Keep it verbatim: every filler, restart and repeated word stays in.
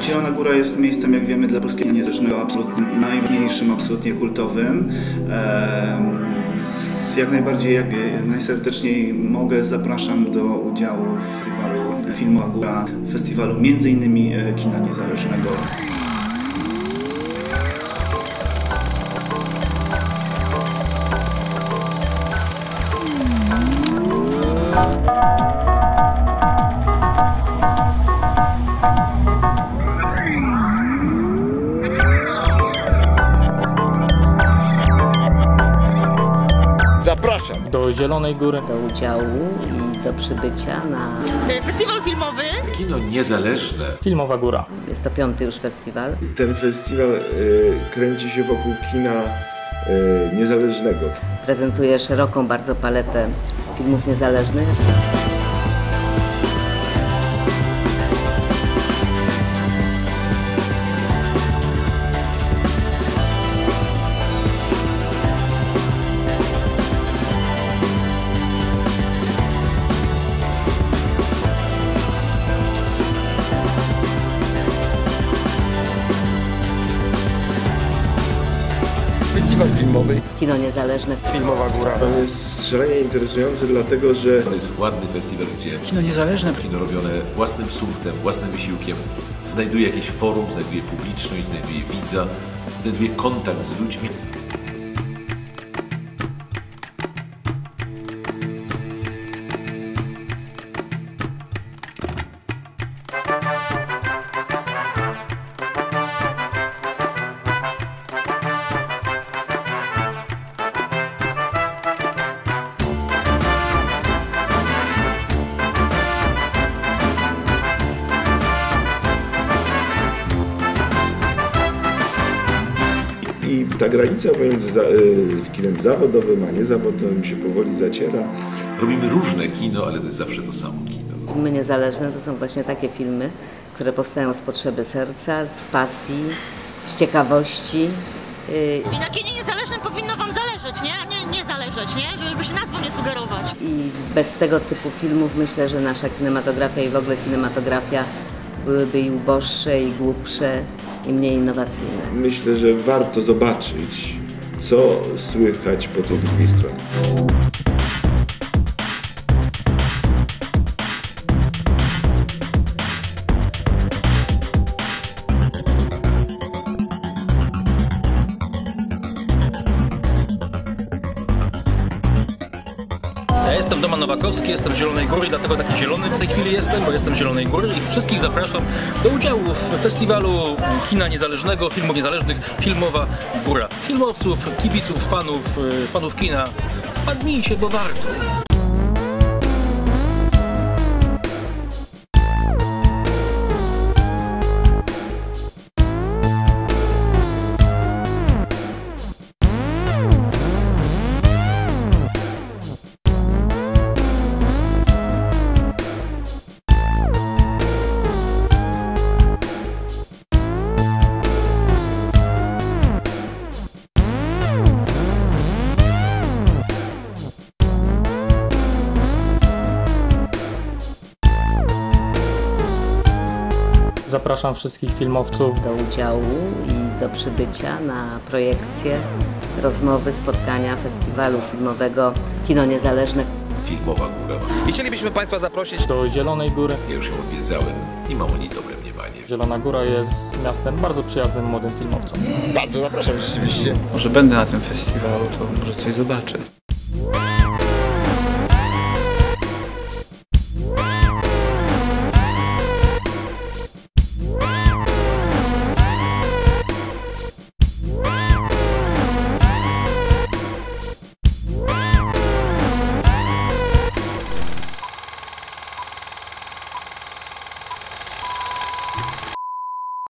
Zielona Góra jest miejscem, jak wiemy, dla polskiego niezależnego, absolutnie najważniejszym, absolutnie kultowym. Jak najbardziej, jak najserdeczniej mogę, zapraszam do udziału w festiwalu Filmowa Góra, festiwalu między innymi kina niezależnego. Zapraszam do Zielonej Góry, do udziału i do przybycia na festiwal filmowy. Kino niezależne. Filmowa Góra. Jest to piąty już festiwal. Ten festiwal y, kręci się wokół kina y, niezależnego. Prezentuje szeroką bardzo paletę filmów niezależnych. Festiwal filmowy. Kino niezależne. Filmowa Góra. On jest szalenie interesujący, dlatego że To jest ładny festiwal, gdzie Kino niezależne. kino robione własnym sumptem, własnym wysiłkiem znajduje jakieś forum, znajduje publiczność, znajduje widza, znajduje kontakt z ludźmi. i ta granica pomiędzy za, y, kinem zawodowym a niezawodowym się powoli zaciera. Robimy różne kino, ale to jest zawsze to samo kino. Filmy niezależne to są właśnie takie filmy, które powstają z potrzeby serca, z pasji, z ciekawości. I na kinie niezależnym powinno wam zależeć, nie? Nie, nie zależeć, nie? Żeby się nazwą nie sugerować. I bez tego typu filmów myślę, że nasza kinematografia i w ogóle kinematografia byłyby i uboższe, i głupsze, i mniej innowacyjne. Myślę, że warto zobaczyć, co słychać po tej drugiej stronie. Ja jestem Doman Nowakowski, jestem z Zielonej Góry, dlatego taki zielony w tej chwili jestem, bo jestem z Zielonej Góry i wszystkich zapraszam do udziału w festiwalu kina niezależnego, filmów niezależnych Filmowa Góra. Filmowców, kibiców, fanów, fanów kina. Wpadnijcie, bo warto. Zapraszam wszystkich filmowców do udziału i do przybycia na projekcje, rozmowy, spotkania festiwalu filmowego Kino Niezależne. Filmowa Góra. I chcielibyśmy Państwa zaprosić do Zielonej Góry. Ja już ją odwiedzałem i mam o niej dobre mniemanie. Zielona Góra jest miastem bardzo przyjaznym młodym filmowcom. Bardzo zapraszam rzeczywiście. Może będę na tym festiwalu, to może coś zobaczę.